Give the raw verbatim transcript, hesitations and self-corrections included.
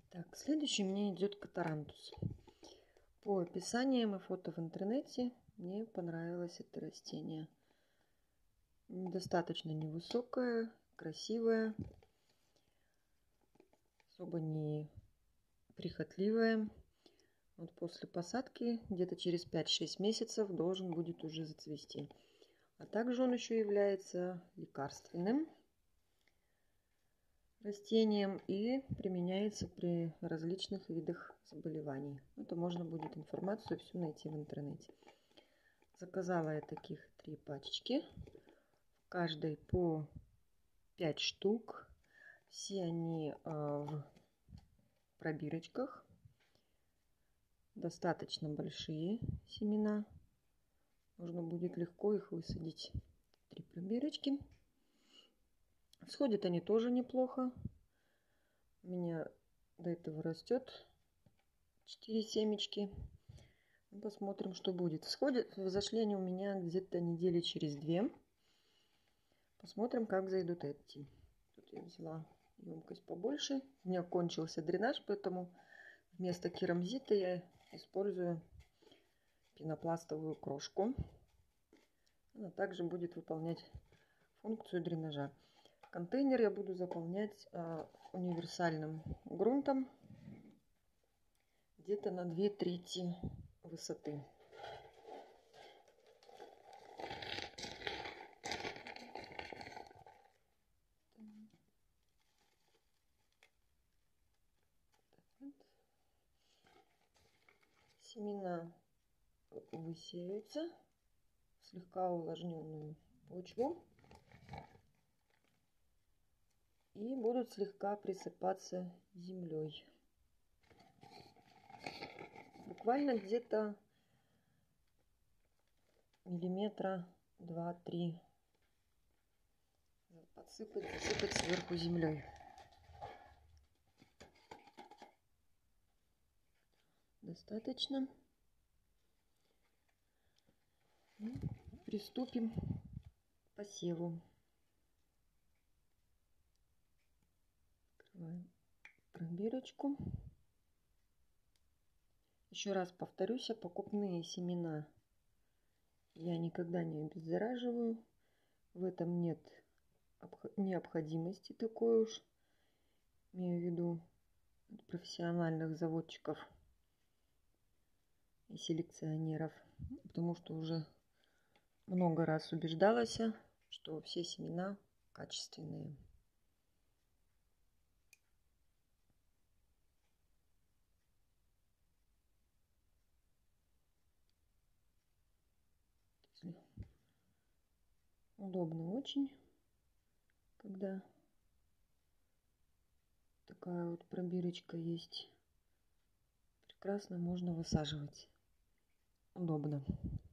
Так, следующий мне идет катарантус. По описаниям и фото в интернете мне понравилось это растение. Достаточно невысокое, красивое, особо не прихотливое. Вот после посадки где-то через пять-шесть месяцев должен будет уже зацвести. А также он еще является лекарственным растением и применяется при различных видах заболеваний. Это можно будет информацию всю найти в интернете. Заказала я таких три пачечки. В каждой по пять штук. Все они в пробирочках. Достаточно большие семена. Можно будет легко их высадить. Три пробирочки. Всходят они тоже неплохо. У меня до этого растет четыре семечки. Посмотрим, что будет. Всходят, взошли они у меня где-то недели через две. Посмотрим, как зайдут эти. Тут я взяла емкость побольше. У меня кончился дренаж, поэтому вместо керамзита я использую пенопластовую крошку. Она также будет выполнять функцию дренажа. Контейнер я буду заполнять э, универсальным грунтом где-то на две трети высоты. Семена высеются в слегка увлажненную почву и будут слегка присыпаться землей. Буквально где-то миллиметра два-три подсыпать, засыпать сверху землей. Достаточно. И приступим к посеву. Открываем пробирочку. Еще раз повторюсь, покупные семена я никогда не обеззараживаю. В этом нет необходимости такой уж. Имею в виду профессиональных заводчиков и селекционеров. Потому что уже много раз убеждалась, что все семена качественные. Удобно очень, когда такая вот пробирочка есть. Прекрасно можно высаживать. Удобно.